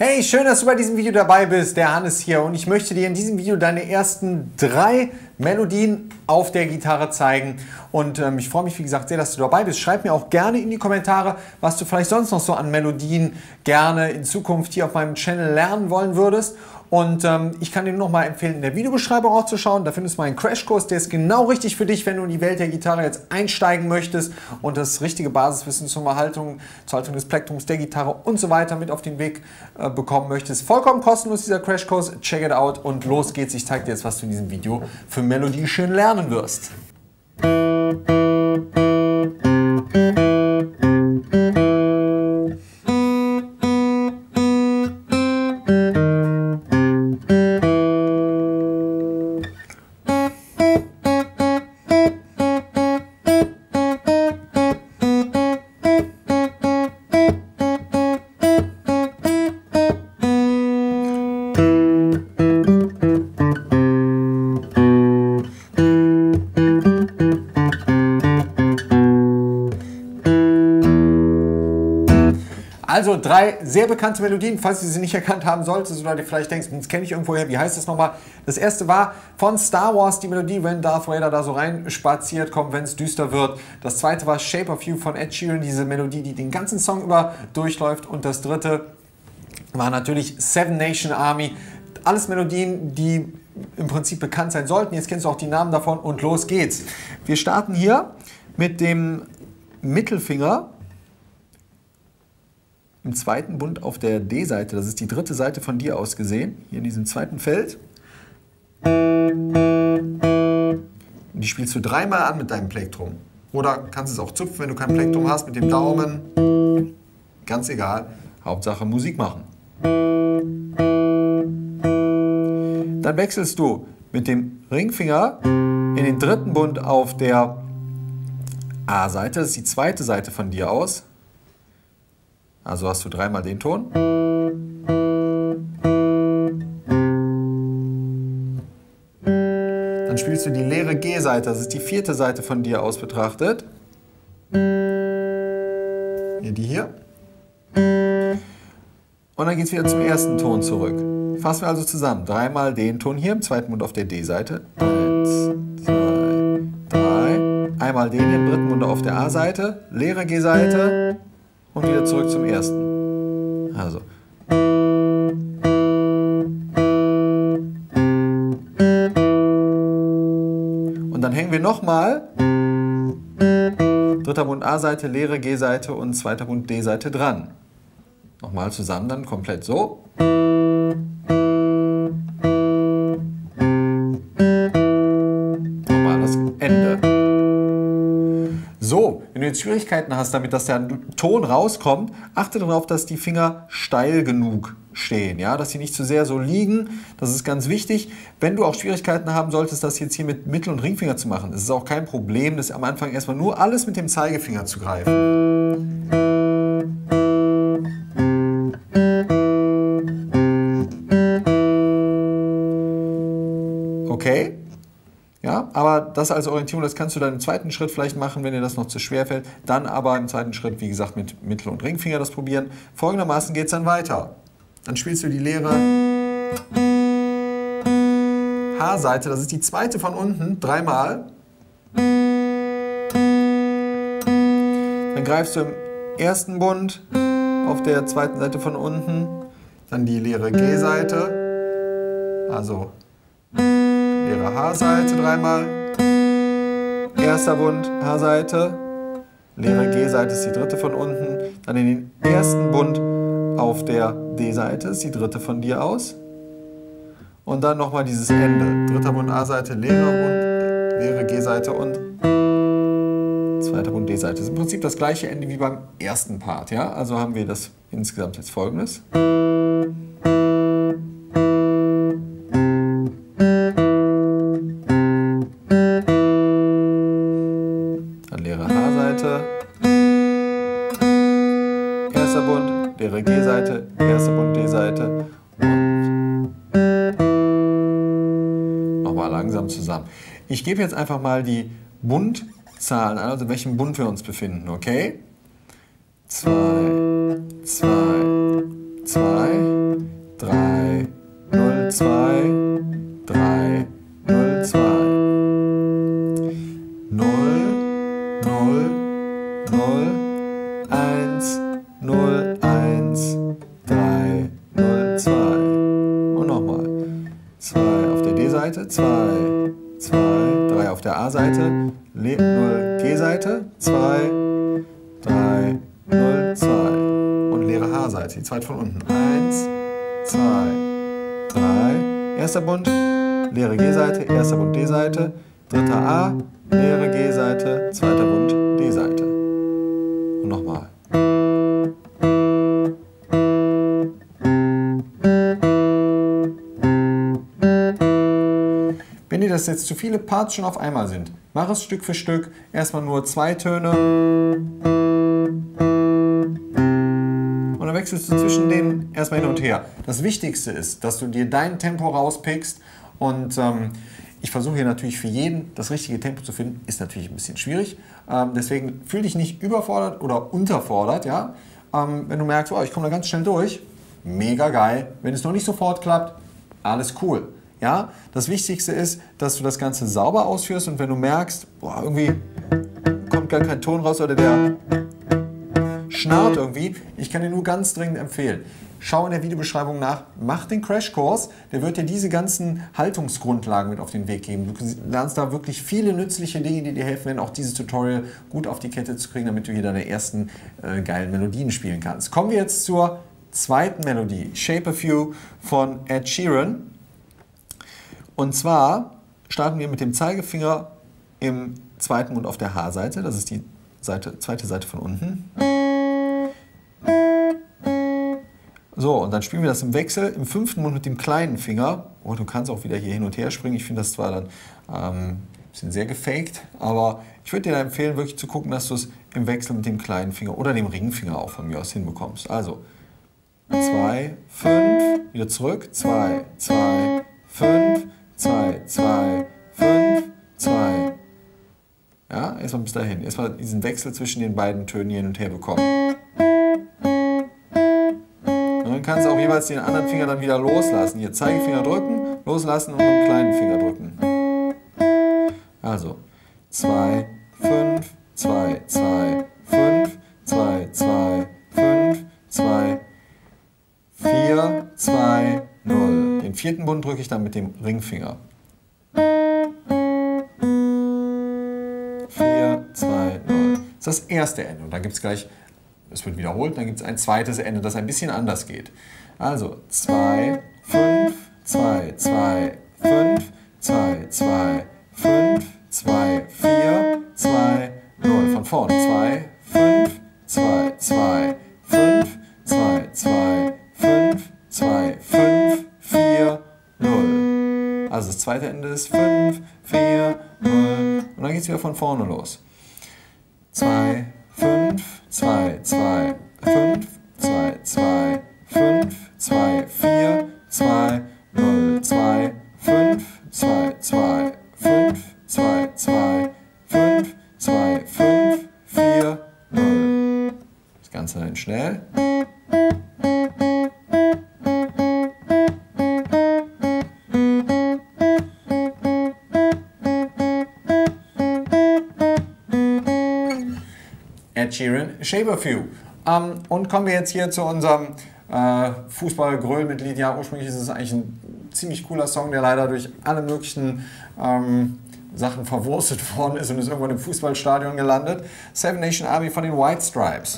Hey, schön, dass du bei diesem Video dabei bist. Der Hannes hier und ich möchte dir in diesem Video deine ersten 3 Melodien auf der Gitarre zeigen. Und ich freue mich, wie gesagt, sehr, dass du dabei bist. Schreib mir auch gerne in die Kommentare, was du vielleicht sonst noch so an Melodien gerne in Zukunft hier auf meinem Channel lernen wollen würdest. Und ich kann dir nur noch mal empfehlen, in der Videobeschreibung auch zu schauen. Da findest du meinen Crashkurs, der ist genau richtig für dich, wenn du in die Welt der Gitarre jetzt einsteigen möchtest und das richtige Basiswissen zur Haltung des Plektrums der Gitarre und so weiter mit auf den Weg bekommen möchtest. Vollkommen kostenlos dieser Crashkurs. Check it out und los geht's. Ich zeige dir jetzt, was du in diesem Video für Melodie schön lernen wirst. Also 3 sehr bekannte Melodien, falls du sie nicht erkannt haben solltest oder dir vielleicht denkst, das kenne ich irgendwoher, wie heißt das nochmal? Das erste war von Star Wars die Melodie, wenn Darth Vader da so rein spaziert kommt, wenn es düster wird. Das zweite war Shape of You von Ed Sheeran, diese Melodie, die den ganzen Song über durchläuft. Und das dritte war natürlich Seven Nation Army. Alles Melodien, die im Prinzip bekannt sein sollten. Jetzt kennst du auch die Namen davon und los geht's. Wir starten hier mit dem Mittelfinger im zweiten Bund auf der D-Seite, das ist die dritte Seite von dir aus gesehen, hier in diesem zweiten Feld. Und die spielst du 3-mal an mit deinem Plektrum. Oder kannst es auch zupfen, wenn du kein Plektrum hast, mit dem Daumen. Ganz egal, Hauptsache Musik machen. Dann wechselst du mit dem Ringfinger in den dritten Bund auf der A-Seite, das ist die zweite Seite von dir aus. Also hast du 3-mal den Ton. Dann spielst du die leere G-Seite, das ist die vierte Seite von dir aus betrachtet. Hier, die hier. Und dann geht es wieder zum ersten Ton zurück. Fassen wir also zusammen. 3-mal den Ton hier im zweiten Bund auf der D-Seite. 1, 2, 3. Einmal den hier im dritten Bund auf der A-Seite. Leere G-Seite. Und wieder zurück zum ersten. Also. Und dann hängen wir nochmal. Dritter Bund A-Seite, leere G-Seite und zweiter Bund D-Seite dran. Nochmal zusammen, dann komplett so. Nochmal das Ende. So, wenn du jetzt Schwierigkeiten hast damit, dass der Ton rauskommt, achte darauf, dass die Finger steil genug stehen, ja? Dass sie nicht zu sehr so liegen, das ist ganz wichtig. Wenn du auch Schwierigkeiten haben solltest, das jetzt hier mit Mittel- und Ringfinger zu machen, ist es auch kein Problem, das am Anfang erstmal nur alles mit dem Zeigefinger zu greifen. Okay? Ja, aber das als Orientierung, das kannst du dann im zweiten Schritt vielleicht machen, wenn dir das noch zu schwer fällt. Dann aber im zweiten Schritt, wie gesagt, mit Mittel- und Ringfinger das probieren. Folgendermaßen geht es dann weiter. Dann spielst du die leere H-Seite, das ist die zweite von unten, 3-mal. Dann greifst du im ersten Bund auf der zweiten Seite von unten, dann die leere G-Seite, also leere H-Seite 3-mal, erster Bund H-Seite, leere G-Seite ist die dritte von unten, dann in den ersten Bund auf der D-Seite ist die dritte von dir aus und dann nochmal dieses Ende, dritter Bund A-Seite, leere G-Seite und zweiter Bund D-Seite. Das ist im Prinzip das gleiche Ende wie beim ersten Part, ja? Also haben wir das insgesamt jetzt Folgendes. Leere H-Seite, erster Bund, leere G-Seite, erster Bund D-Seite und nochmal langsam zusammen. Ich gebe jetzt einfach mal die Bundzahlen an, also in welchem Bund wir uns befinden, okay? 2, 2, 2, B-Seite, 2, 2, 3 auf der A-Seite, 0 G-Seite, 2, 3, 0, 2 und leere H-Seite, die zweite von unten. 1, 2, 3, erster Bund, leere G-Seite, erster Bund D-Seite, dritter A, leere G-Seite, zweiter Bund D-Seite. Und nochmal. Wenn dir das jetzt zu viele Parts schon auf einmal sind, mach es Stück für Stück. Erstmal nur 2 Töne. Und dann wechselst du zwischen denen erstmal hin und her. Das Wichtigste ist, dass du dir dein Tempo rauspickst. Und ich versuche hier natürlich für jeden das richtige Tempo zu finden. Ist natürlich ein bisschen schwierig. Deswegen fühl dich nicht überfordert oder unterfordert. Ja? Wenn du merkst, oh, ich komme da ganz schnell durch, mega geil. Wenn es noch nicht sofort klappt, alles cool. Ja? Das Wichtigste ist, dass du das Ganze sauber ausführst und wenn du merkst, boah, irgendwie kommt gar kein Ton raus oder der schnarrt irgendwie, ich kann dir nur ganz dringend empfehlen, schau in der Videobeschreibung nach, mach den Crashkurs, der wird dir diese ganzen Haltungsgrundlagen mit auf den Weg geben. Du lernst da wirklich viele nützliche Dinge, die dir helfen werden, auch dieses Tutorial gut auf die Kette zu kriegen, damit du hier deine ersten geilen Melodien spielen kannst. Kommen wir jetzt zur zweiten Melodie, Shape of You von Ed Sheeran. Und zwar starten wir mit dem Zeigefinger im zweiten Mund auf der H-Seite. Das ist die zweite Seite von unten. So, und dann spielen wir das im Wechsel im fünften Mund mit dem kleinen Finger. Und du kannst auch wieder hier hin und her springen. Ich finde das zwar dann ein bisschen sehr gefaked, aber ich würde dir da empfehlen, wirklich zu gucken, dass du es im Wechsel mit dem kleinen Finger oder dem Ringfinger auch von mir aus hinbekommst. Also 2, 5, wieder zurück, 2, 2, 5, 2, 2, 5, 2. Ja, erstmal bis dahin. Erstmal diesen Wechsel zwischen den beiden Tönen hier hin und her bekommen. Und dann kannst du auch jeweils den anderen Finger dann wieder loslassen. Hier Zeigefinger drücken, loslassen und mit dem kleinen Finger drücken. Also 2, 5, 2, 2, 5, 2, 2, 5, 2, 4, 2, 0. Den vierten Bund drücke ich dann mit dem Ringfinger. 4, 2, 0. Das ist das erste Ende. Und dann gibt es gleich, es wird wiederholt, dann gibt es ein zweites Ende, das ein bisschen anders geht. Also 2, 5, 2, 2, 5, 2, 2, 5, 2, 4, 2, 0. Von vorne. 2, 5, 2, 2, 5, 2, 2, 5, 2, 5, 4, 0. Also das zweite Ende ist 5, 4, 0. Und dann geht es wieder von vorne los. 2, 5, 2, 2, 5, 2, 2, 5, 2, 4, 2, 0, 2, 5, 2, 2, 5, 2, 2, 5, 2, 5, 4, 0. Das Ganze dann schnell. Ed Sheeran, Shape of You. Und kommen wir jetzt hier zu unserem Fußballgröl mit Lied. Ja, ursprünglich ist es eigentlich ein ziemlich cooler Song, der leider durch alle möglichen Sachen verwurstet worden ist und ist irgendwann im Fußballstadion gelandet. Seven Nation Army von den White Stripes.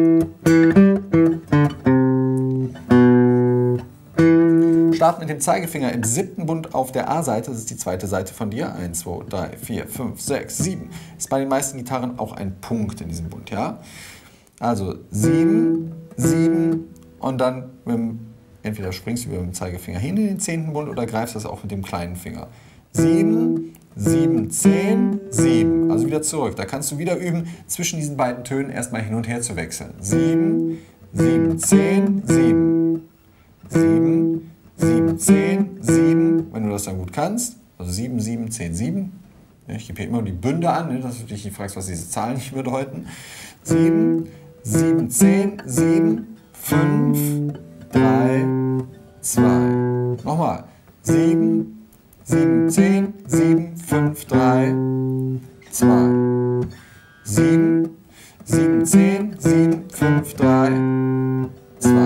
Starten mit dem Zeigefinger im siebten Bund auf der A-Seite, das ist die zweite Seite von dir. 1, 2, 3, 4, 5, 6, 7. Ist bei den meisten Gitarren auch ein Punkt in diesem Bund, ja? Also 7, 7 und dann entweder springst du über den Zeigefinger hin in den 10. Bund oder greifst das auch mit dem kleinen Finger. 7, 7, 10, 7. Also wieder zurück. Da kannst du wieder üben, zwischen diesen beiden Tönen erstmal hin und her zu wechseln. 7, 7, 10, 7. 7, 7, 10, 7, wenn du das dann gut kannst. Also 7, 7, 10, 7. Ich gebe hier immer die Bünde an, dass du dich nicht fragst, was diese Zahlen nicht bedeuten. 7, 7, 10, 7, 5, 3, 2. Nochmal. 7, 7, 10, 7, 5, 3, 2. 7, 7, 10, 7, 5, 3,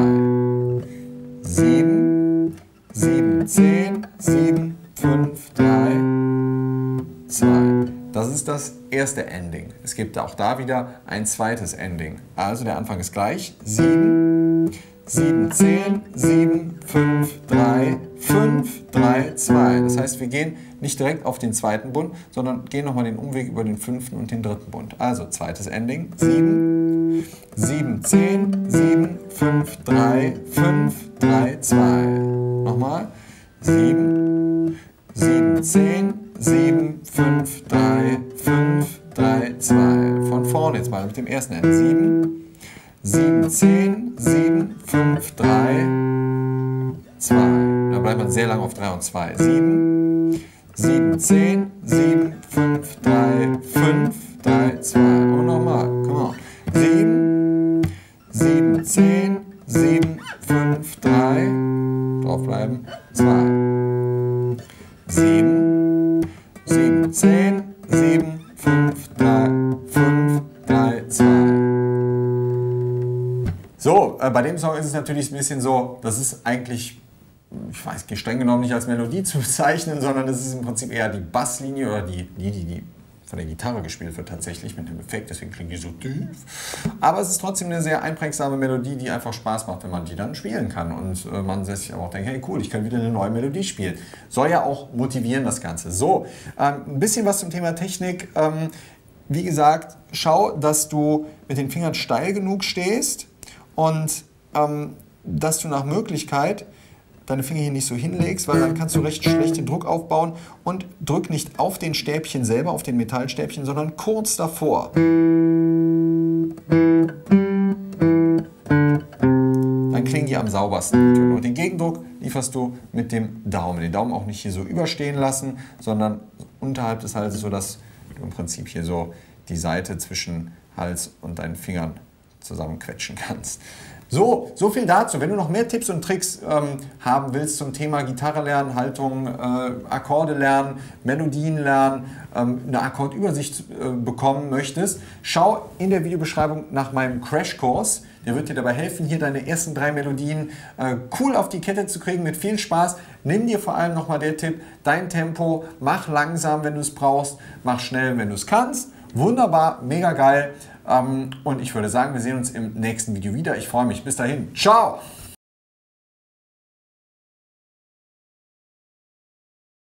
2. 7, 7, 10, 7, 5, 3, das erste Ending. Es gibt auch da wieder ein zweites Ending. Also der Anfang ist gleich. 7, 7, 10, 7, 5, 3, 5, 3, 2. Das heißt, wir gehen nicht direkt auf den zweiten Bund, sondern gehen nochmal den Umweg über den fünften und den dritten Bund. Also zweites Ending. 7, 7, 10, 7, 5, 3, 5, 3, 2. Nochmal. 7, 7, 10, 7, 5, 3, 5, 3, 2. Von vorne jetzt mal mit dem ersten Ende. 7, 7, 10, 7, 5, 3, 2. Da bleibt man sehr lange auf 3 und 2. 7, 7, 10, 7, 5, 3, 5, 3, 2. Und nochmal. Come on. 7, 7, 10, 7, 5, 3. Draufbleiben. 2. 7, 7, 10, 7, 5, 3, 5, 3, 2. So, bei dem Song ist es natürlich ein bisschen so, das ist eigentlich, ich weiß, streng genommen nicht als Melodie zu bezeichnen, sondern es ist im Prinzip eher die Basslinie oder die von der Gitarre gespielt wird tatsächlich mit dem Effekt, deswegen klingt die so tief. Aber es ist trotzdem eine sehr einprägsame Melodie, die einfach Spaß macht, wenn man die dann spielen kann. Und man sich auch denkt, hey cool, ich kann wieder eine neue Melodie spielen. Soll ja auch motivieren, das Ganze. So, ein bisschen was zum Thema Technik. Wie gesagt, schau, dass du mit den Fingern steil genug stehst und dass du nach Möglichkeit deine Finger hier nicht so hinlegst, weil dann kannst du recht schlecht den Druck aufbauen, und drück nicht auf den Stäbchen selber, auf den Metallstäbchen, sondern kurz davor. Dann klingen die am saubersten. Und den Gegendruck lieferst du mit dem Daumen. Den Daumen auch nicht hier so überstehen lassen, sondern unterhalb des Halses, sodass du im Prinzip hier so die Seite zwischen Hals und deinen Fingern zusammenquetschen kannst. So viel dazu. Wenn du noch mehr Tipps und Tricks haben willst zum Thema Gitarre lernen, Haltung, Akkorde lernen, Melodien lernen, eine Akkordübersicht bekommen möchtest, schau in der Videobeschreibung nach meinem Crashkurs. Der wird dir dabei helfen, hier deine ersten 3 Melodien cool auf die Kette zu kriegen, mit viel Spaß. Nimm dir vor allem nochmal der Tipp, dein Tempo, mach langsam, wenn du es brauchst, mach schnell, wenn du es kannst. Wunderbar, mega geil. Und ich würde sagen, wir sehen uns im nächsten Video wieder. Ich freue mich. Bis dahin. Ciao!